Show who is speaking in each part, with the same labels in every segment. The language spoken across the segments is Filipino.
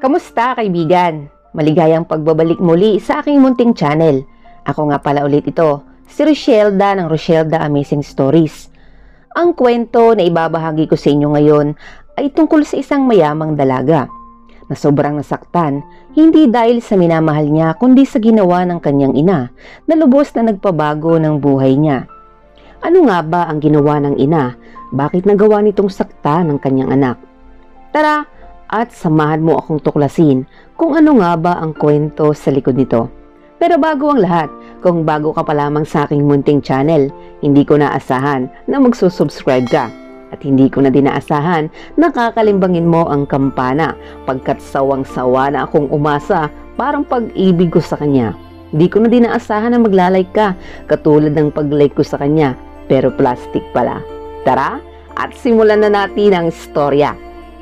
Speaker 1: Kamusta kaibigan? Maligayang pagbabalik muli sa aking munting channel. Ako nga pala ulit ito, si Rochelda ng Rochelda Amazing Stories. Ang kwento na ibabahagi ko sa inyo ngayon ay tungkol sa isang mayamang dalaga na sobrang nasaktan, hindi dahil sa minamahal niya kundi sa ginawa ng kanyang ina na lubos na nagpabago ng buhay niya. Ano nga ba ang ginawa ng ina? Bakit nagawa nitong sakta ng kanyang anak? Tara at samahan mo akong tuklasin kung ano nga ba ang kwento sa likod nito. Pero bago ang lahat, kung bago ka pa lamang sa aking munting channel, hindi ko naasahan na magsusubscribe ka. At hindi ko na dinaasahan na kakalimbangin mo ang kampana pagkat sawang-sawa na akong umasa parang pag-ibig ko sa kanya. Hindi ko na dinaasahan na maglalike ka katulad ng pag-like ko sa kanya pero plastic pala. Tara at simulan na natin ang istorya.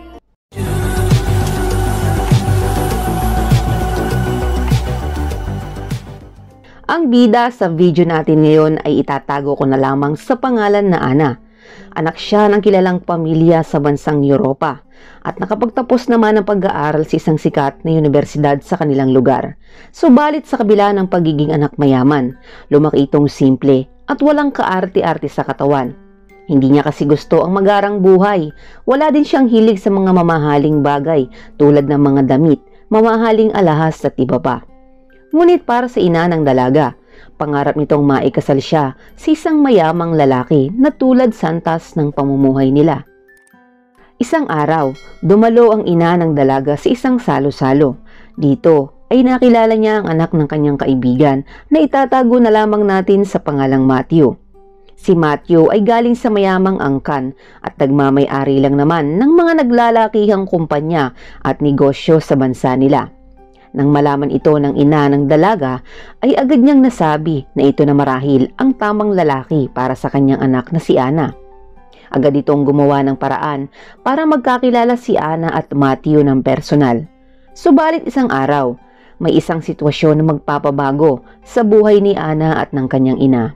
Speaker 1: Ang bida sa video natin ngayon ay itatago ko na lamang sa pangalan na Ana. Anak siya ng kilalang pamilya sa bansang Europa at nakapagtapos naman ng pag-aaral sa isang sikat na universidad sa kanilang lugar. Subalit sa kabila ng pagiging anak mayaman, lumaki itong simple at walang kaarte-arte sa katawan. Hindi niya kasi gusto ang magarang buhay. Wala din siyang hilig sa mga mamahaling bagay tulad ng mga damit, mamahaling alahas at iba pa. Ngunit para sa ina ng dalaga, pangarap nitong maikasal siya sa isang mayamang lalaki na tulad santas ng pamumuhay nila. Isang araw, dumalo ang ina ng dalaga sa isang salo-salo. Dito ay nakilala niya ang anak ng kanyang kaibigan na itatago na lamang natin sa pangalang Matthew. Si Matthew ay galing sa mayamang angkan at nagmamay-ari lang naman ng mga naglalakihang kumpanya at negosyo sa bansa nila. Nang malaman ito ng ina ng dalaga, ay agad niyang nasabi na ito na marahil ang tamang lalaki para sa kanyang anak na si Ana. Agad itong gumawa ng paraan para magkakilala si Ana at Matthew ng personal. Subalit isang araw, may isang sitwasyon na magpapabago sa buhay ni Ana at ng kanyang ina.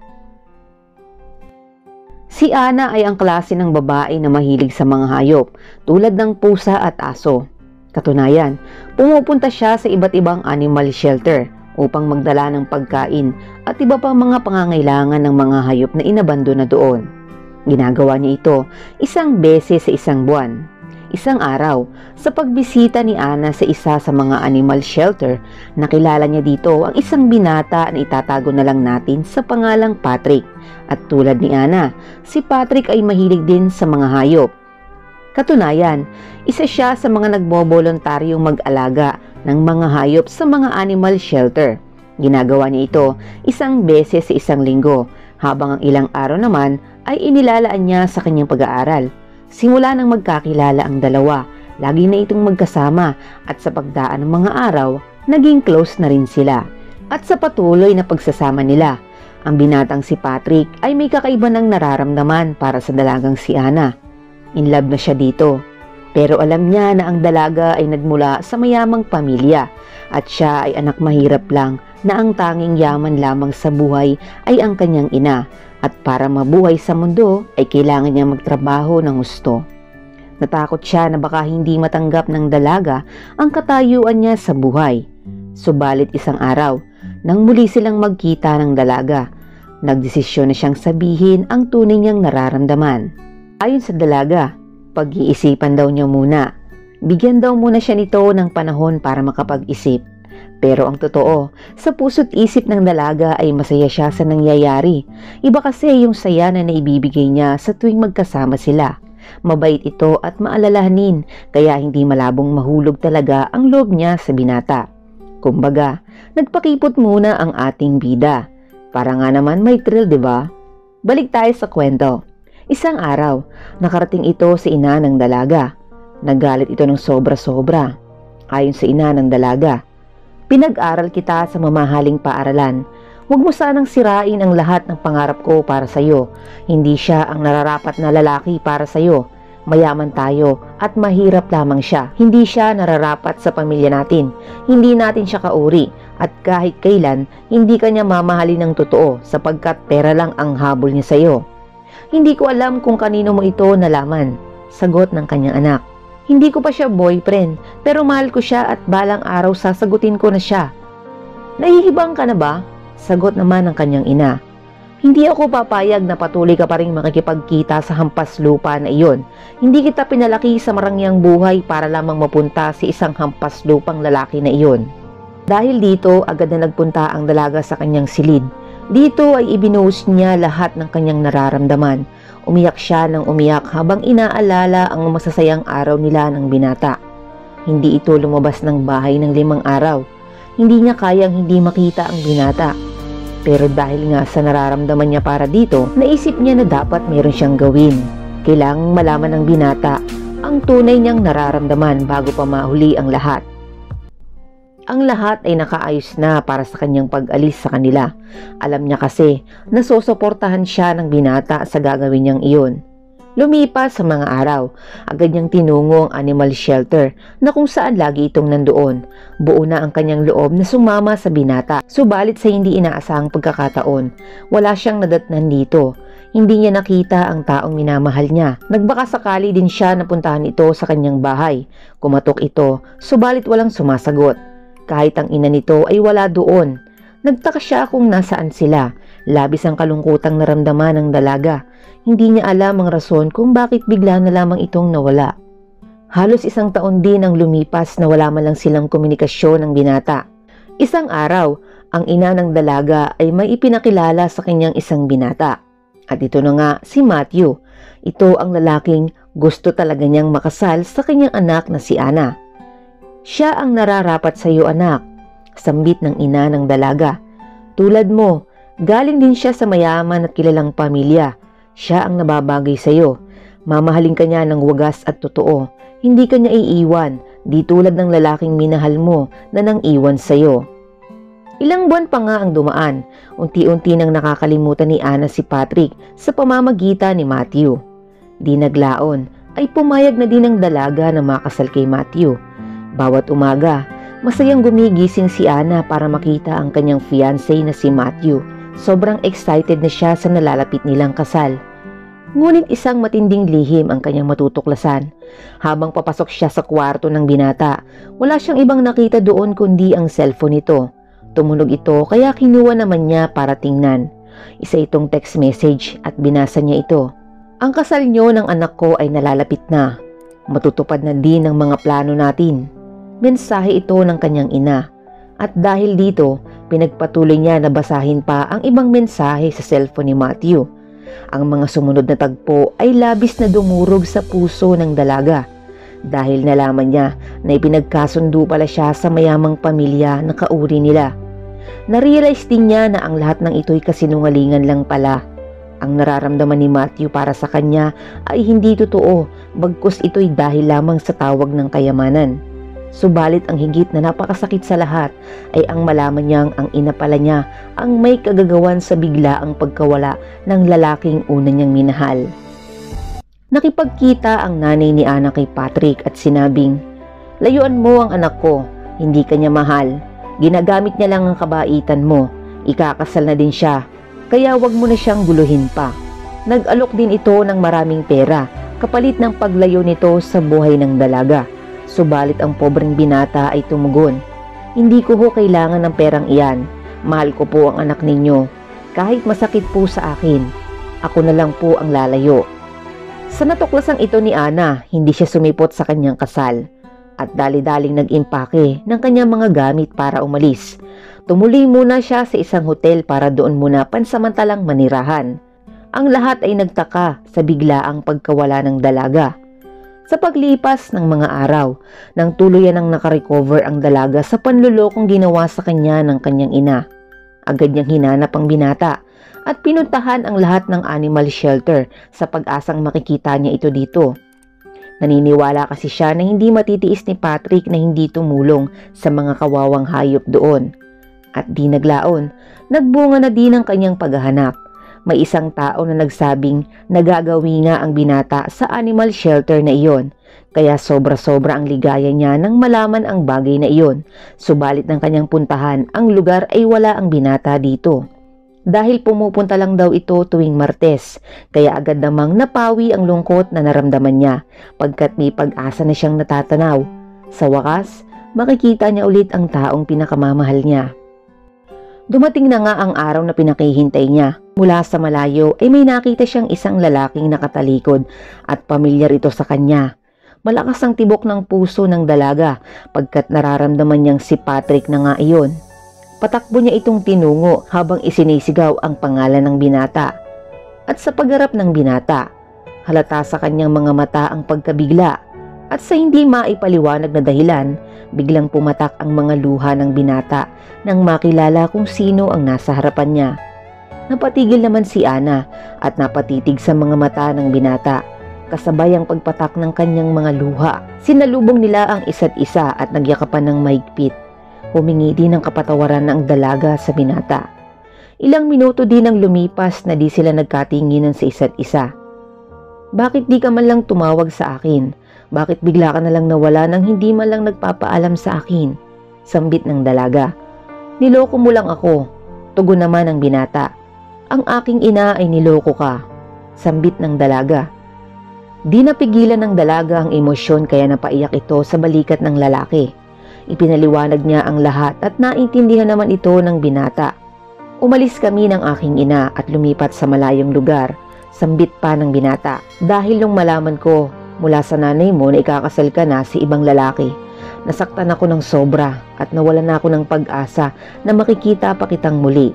Speaker 1: Si Ana ay ang klase ng babae na mahilig sa mga hayop tulad ng pusa at aso. Katunayan, pumupunta siya sa iba't ibang animal shelter upang magdala ng pagkain at iba pang mga pangangailangan ng mga hayop na inabandona doon. Ginagawa niya ito isang beses sa isang buwan. Isang araw, sa pagbisita ni Ana sa isa sa mga animal shelter, nakilala niya dito ang isang binata na itatago na lang natin sa pangalang Patrick. At tulad ni Ana, si Patrick ay mahilig din sa mga hayop. Katunayan, isa siya sa mga nagbobolontaryong mag-alaga ng mga hayop sa mga animal shelter. Ginagawa niya ito isang beses sa isang linggo, habang ang ilang araw naman ay inilalaan niya sa kanyang pag-aaral. Simula nang magkakilala ang dalawa, lagi na itong magkasama at sa pagdaan ng mga araw, naging close na rin sila. At sa patuloy na pagsasama nila, ang binatang si Patrick ay may kakaiba ng nararamdaman para sa dalagang si Ana. In love na siya dito, pero alam niya na ang dalaga ay nagmula sa mayamang pamilya at siya ay anak mahirap lang na ang tanging yaman lamang sa buhay ay ang kanyang ina at para mabuhay sa mundo ay kailangan niya magtrabaho ng gusto. Natakot siya na baka hindi matanggap ng dalaga ang katayuan niya sa buhay. Subalit isang araw, nang muli silang magkita ng dalaga, nagdesisyon na siyang sabihin ang tunay niyang nararamdaman. Ayon sa dalaga, pag-iisipan daw niya muna. Bigyan daw muna siya nito ng panahon para makapag-isip. Pero ang totoo, sa puso't isip ng dalaga ay masaya siya sa nangyayari. Iba kasi yung saya na naibibigay niya sa tuwing magkasama sila. Mabait ito at maalalahanin, kaya hindi malabong mahulog talaga ang loob niya sa binata. Kumbaga, nagpakipot muna ang ating bida. Para nga naman may thrill, diba? Balik tayo sa kwento. Isang araw, nakarating ito sa ina ng dalaga. Nagalit ito ng sobra-sobra. Ayon sa ina ng dalaga, "Pinag-aral kita sa mamahaling paaralan. Huwag mo sanang sirain ang lahat ng pangarap ko para sa iyo. Hindi siya ang nararapat na lalaki para sa iyo. Mayaman tayo at mahirap lamang siya. Hindi siya nararapat sa pamilya natin. Hindi natin siya kauri at kahit kailan hindi kanya mamahalin ng totoo sapagkat pera lang ang habol niya sa iyo." "Hindi ko alam kung kanino mo ito nalaman," sagot ng kanyang anak. Hindi ko pa siya boyfriend, pero mahal ko siya at balang araw sasagutin ko na siya. Nahihibang ka na ba? Sagot naman ng kanyang ina. Hindi ako papayag na patuloy ka pa rin makikipagkita sa hampas lupa na iyon. Hindi kita pinalaki sa marangyang buhay para lamang mapunta sa isang hampas lupang lalaki na iyon. Dahil dito, agad na nagpunta ang dalaga sa kanyang silid. Dito ay ibinuhos niya lahat ng kanyang nararamdaman. Umiyak siya ng umiyak habang inaalala ang masasayang araw nila ng binata. Hindi ito lumabas ng bahay ng 5 araw. Hindi niya kayang hindi makita ang binata. Pero dahil nga sa nararamdaman niya para dito, naisip niya na dapat meron siyang gawin. Kailangang malaman ng binata ang tunay niyang nararamdaman bago pa mahuli ang lahat. Ang lahat ay nakaayos na para sa kanyang pag-alis sa kanila. Alam niya kasi na susuportahan siya ng binata sa gagawin niyang iyon. Lumipas sa mga araw, agad niyang tinungo ang animal shelter na kung saan lagi itong nandoon. Buo na ang kanyang loob na sumama sa binata. Subalit sa hindi inaasahang pagkakataon, wala siyang nadatnan dito. Hindi niya nakita ang taong minamahal niya. Nagbaka sakali din siya na puntahan ito sa kanyang bahay. Kumatok ito, subalit walang sumasagot. Kahit ang ina nito ay wala doon. Nagtaka siya kung nasaan sila. Labis ang kalungkutang naramdaman ng dalaga. Hindi niya alam ang rason kung bakit bigla na lamang itong nawala. Halos 1 taon din ang lumipas na wala man lang silang komunikasyon ng binata. Isang araw, ang ina ng dalaga ay may ipinakilala sa kanyang isang binata. At ito na nga si Matthew. Ito ang lalaking gusto talaga niyang makasal sa kanyang anak na si Ana. Siya ang nararapat sa iyo, anak, sambit ng ina ng dalaga. Tulad mo, galing din siya sa mayaman at kilalang pamilya. Siya ang nababagay sa iyo. Mamahalin ka niya ng wagas at totoo. Hindi ka niya iiwan, di tulad ng lalaking minahal mo na nang iwan sa iyo. Ilang buwan pa nga ang dumaan. Unti-unti nang nakakalimutan ni Ana si Patrick sa pamamagitan ni Matthew. Di naglaon, ay pumayag na din ang dalaga na makasal kay Matthew. Bawat umaga, masayang gumigising si Ana para makita ang kanyang fiancé na si Matthew. Sobrang excited na siya sa nalalapit nilang kasal. Ngunit isang matinding lihim ang kanyang matutuklasan. Habang papasok siya sa kwarto ng binata, wala siyang ibang nakita doon kundi ang cellphone nito. Tumunog ito kaya kinuha naman niya para tingnan. Isa itong text message at binasa niya ito. Ang kasal niyo ng anak ko ay nalalapit na. Matutupad na din ang mga plano natin. Mensahe ito ng kanyang ina. At dahil dito, pinagpatuloy niya na basahin pa ang ibang mensahe sa cellphone ni Matthew. Ang mga sumunod na tagpo ay labis na dumurog sa puso ng dalaga. Dahil nalaman niya na ipinagkasundo pala siya sa mayamang pamilya na kauri nila. Narealize din niya na ang lahat ng ito'y kasinungalingan lang pala. Ang nararamdaman ni Matthew para sa kanya ay hindi totoo, bagkus ito'y dahil lamang sa tawag ng kayamanan. Subalit ang higit na napakasakit sa lahat ay ang malaman niyang ang ina pala niya ang may kagagawan sa biglaang pagkawala ng lalaking una niyang minahal. Nakipagkita ang nanay ni Ana kay Patrick at sinabing, "Layuan mo ang anak ko, hindi ka niya mahal. Ginagamit niya lang ang kabaitan mo, ikakasal na din siya, kaya wag mo na siyang guluhin pa." Nag-alok din ito ng maraming pera, kapalit ng paglayo nito sa buhay ng dalaga. Subalit ang pobreng binata ay tumugon, "Hindi ko ho kailangan ng perang iyan. Mahal ko po ang anak ninyo. Kahit masakit po sa akin, ako na lang po ang lalayo." Sa natuklasan ito ni Ana, hindi siya sumipot sa kanyang kasal at dali-daling nag-impake ng kanyang mga gamit para umalis. Tumuloy muna siya sa isang hotel para doon muna pansamantalang manirahan. Ang lahat ay nagtaka sa biglaang pagkawala ng dalaga. Sa paglipas ng mga araw, nang tuluyan ang nakarecover ang dalaga sa panlulokong ginawa sa kanya ng kanyang ina. Agad niyang hinanap ang binata at pinuntahan ang lahat ng animal shelter sa pag-asang makikita niya ito dito. Naniniwala kasi siya na hindi matitiis ni Patrick na hindi tumulong sa mga kawawang hayop doon. At di naglaon, nagbunga na din ang kanyang paghahanap. May isang tao na nagsabing nagagawi nga ang binata sa animal shelter na iyon. Kaya sobra-sobra ang ligaya niya nang malaman ang bagay na iyon. Subalit ng kanyang puntahan, ang lugar ay wala ang binata dito. dahil pumupunta lang daw ito tuwing Martes, kaya agad namang napawi ang lungkot na naramdaman niya pagkat may pag-asa na siyang natatanaw. Sa wakas, makikita niya ulit ang taong pinakamamahal niya. Dumating na nga ang araw na pinakihintay niya. Mula sa malayo ay may nakita siyang isang lalaking nakatalikod at pamilyar ito sa kanya. Malakas ang tibok ng puso ng dalaga pagkat nararamdaman niyang si Patrick na nga iyon. Patakbo niya itong tinungo habang isinisigaw ang pangalan ng binata. At sa pagharap ng binata, halata sa kanyang mga mata ang pagkabigla at sa hindi maipaliwanag na dahilan, biglang pumatak ang mga luha ng binata nang makilala kung sino ang nasa harapan niya. Napatigil naman si Ana at napatitig sa mga mata ng binata. Kasabay ang pagpatak ng kanyang mga luha. Sinalubong nila ang isa't isa at nagyakapan ng mahigpit. Humingi din ng kapatawaran ng dalaga sa binata. Ilang minuto din ang lumipas na di sila nagkatinginan sa isa't isa. Bakit di ka man lang tumawag sa akin? Bakit bigla ka na lang nawala nang hindi man lang nagpapaalam sa akin? Sambit ng dalaga. Niloko mo lang ako. Tugon naman ng binata. Ang aking ina ay niloko ka. Sambit ng dalaga. Di napigilan ng dalaga ang emosyon kaya napaiyak ito sa balikat ng lalaki. Ipinaliwanag niya ang lahat at naintindihan naman ito ng binata. Umalis kami ng aking ina at lumipat sa malayong lugar. Sambit pa ng binata. Dahil nung malaman ko mula sa nanay mo na ikakasal ka na sa ibang lalaki, nasaktan ako ng sobra at nawalan na ako ng pag-asa na makikita pa kitang muli.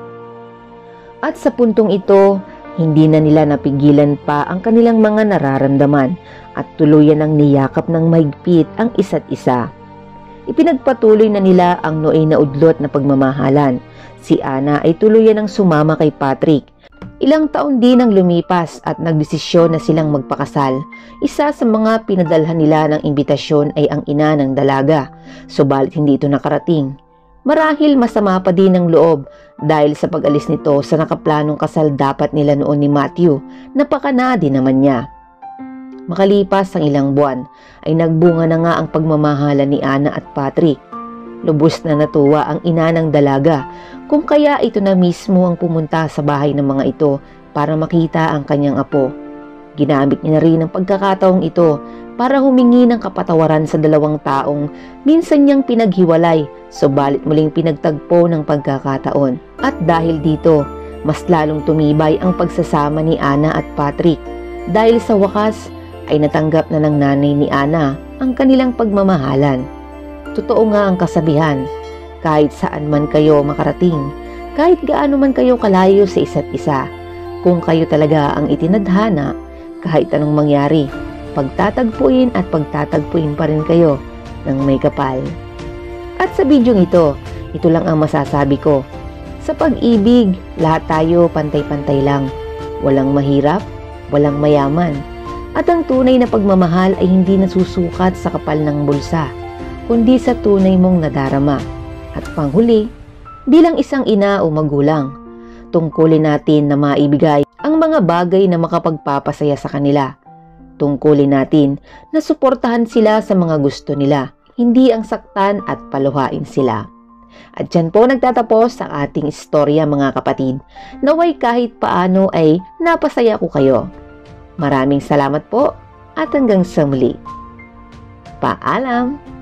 Speaker 1: At sa puntong ito, hindi na nila napigilan pa ang kanilang mga nararamdaman at tuluyan ang niyakap ng mahigpit ang isa't isa. Ipinagpatuloy na nila ang nooy na udlot na pagmamahalan. Si Ana ay tuluyan ang sumama kay Patrick. Ilang taon din ang lumipas at nagdesisyon na silang magpakasal. Isa sa mga pinadalhan nila ng imbitasyon ay ang ina ng dalaga, subalit hindi ito nakarating. Marahil masama pa din ang loob dahil sa pag-alis nito sa nakaplanong kasal dapat nila noon ni Matthew, napakana din naman niya. Makalipas ang ilang buwan ay nagbunga na nga ang pagmamahalan ni Ana at Patrick. Lubos na natuwa ang ina ng dalaga kung kaya ito na mismo ang pumunta sa bahay ng mga ito para makita ang kanyang apo. Ginamit niya na rin ang pagkakataong ito para humingi ng kapatawaran sa dalawang taong minsan niyang pinaghiwalay, subalit muling pinagtagpo ng pagkakataon. At dahil dito, mas lalong tumibay ang pagsasama ni Ana at Patrick dahil sa wakas ay natanggap na ng nanay ni Ana ang kanilang pagmamahalan. Totoo nga ang kasabihan, kahit saan man kayo makarating, kahit gaano man kayo kalayo sa isa't isa, kung kayo talaga ang itinadhana, kahit anong mangyari, pagtatagpuin at pagtatagpuin pa rin kayo ng may kapal. At sa bidyong ito lang ang masasabi ko. Sa pag-ibig, lahat tayo pantay-pantay lang. Walang mahirap, walang mayaman. At ang tunay na pagmamahal ay hindi nasusukat sa kapal ng bulsa, kundi sa tunay mong nadarama. At panghuli, bilang isang ina o magulang, tungkulin natin na maibigay ang mga bagay na makapagpapasaya sa kanila. Tungkulin natin na suportahan sila sa mga gusto nila, hindi ang saktan at paluhain sila. At dyan po nagtatapos ang ating istorya mga kapatid. Naway kahit paano ay napasaya ko kayo. Maraming salamat po at hanggang sa muli. Paalam!